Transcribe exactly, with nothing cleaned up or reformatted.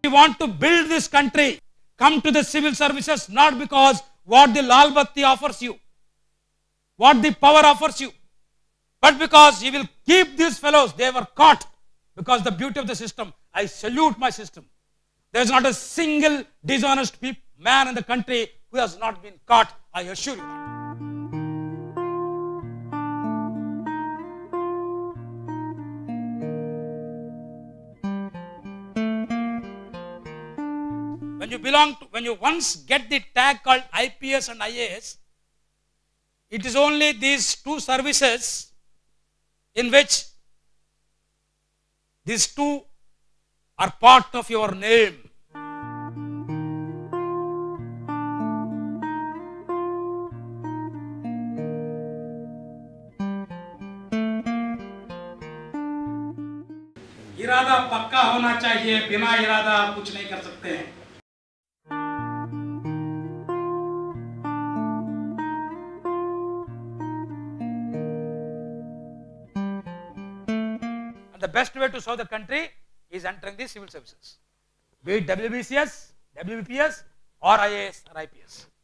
you want to build this country, come to the civil services not because what the Lal Batti offers you, what the power offers you, but because you will keep these fellows. They were caught because the beauty of the system. I salute my system. There is not a single dishonest man in the country who has not been caught. I assure you that. When you belong to, when you once get the tag called I P S and I A S, it is only these two services in which these two are part of your name. इरादा पक्का होना चाहिए, बिना इरादा आप कुछ नहीं कर सकते हैं. And the best way to serve the country is entering the civil services, be it W B C S, W B P S or I A S or I P S.